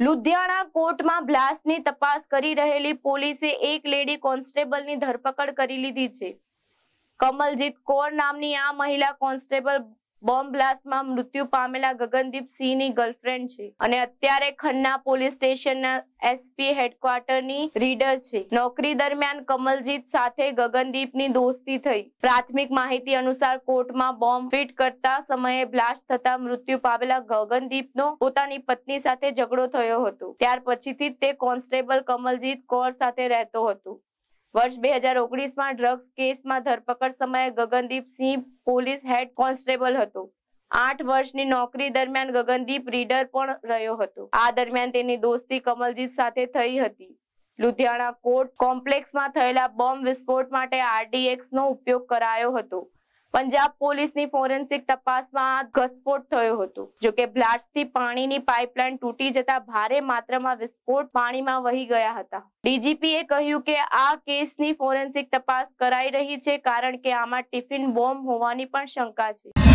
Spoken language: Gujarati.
લુધિયાણા કોર્ટમાં બ્લાસ્ટની તપાસ કરી રહેલી પોલીસે એક લેડી કોન્સ્ટેબલની ધરપકડ કરી લીધી છે। કમલજીત કૌર નામની આ મહિલા કોન્સ્ટેબલ બોમ્બ બ્લાસ્ટમાં મૃત્યુ પામેલા ગગનદીપ સિંહની ગર્લફ્રેન્ડ છે અને અત્યારે ખન્ના પોલીસ સ્ટેશનના એસપી હેડક્વાર્ટરની રીડર છે। નોકરી દરમિયાન કમલજીત સાથે ગગનદીપની દોસ્તી થઈ। પ્રાથમિક માહિતી અનુસાર કોર્ટમાં બોમ્બ ફિટ કરતા સમયે બ્લાસ્ટ થતા મૃત્યુ પામેલા ગગનદીપનો પોતાની પત્ની સાથે ઝઘડો થયો હતો। ત્યાર પછીથી તે કોન્સ્ટેબલ કમલજીત કૌર સાથે રહેતો હતો। વર્ષ 2019 માં ડ્રગ્સ કેસમાં ધરપકડ સમયે ગગનદીપ સિંહ પોલીસ હેડ કોન્સ્ટેબલ હતો। 8 વર્ષની નોકરી દરમિયાન ગગનદીપ રીડર પણ રહ્યો હતો। આ દરમિયાન તેની દોસ્તી કમલજીત સાથે થઈ હતી। લુધિયાણા કોર્ટ કોમ્પ્લેક્સમાં થયેલા બોમ્બ વિસ્ફોટ માટે RDX નો ઉપયોગ કરાયો હતો। પંજાબ પોલીસની ફોરેન્સિક તપાસમાં ઘસફોટ થયો હતો। જો કે બ્લાસ્ટથી પાણીની પાઇપલાઇન તૂટી જતા ભારે માત્રામાં વિસ્ફોટ પાણીમાં વહી ગયા હતા। ડીજીપીએ કહ્યું કે આ કેસની ફોરેન્સિક તપાસ કરાઈ રહી છે કારણ કે આમાં ટિફિન બોમ્બ હોવાની પણ શંકા છે।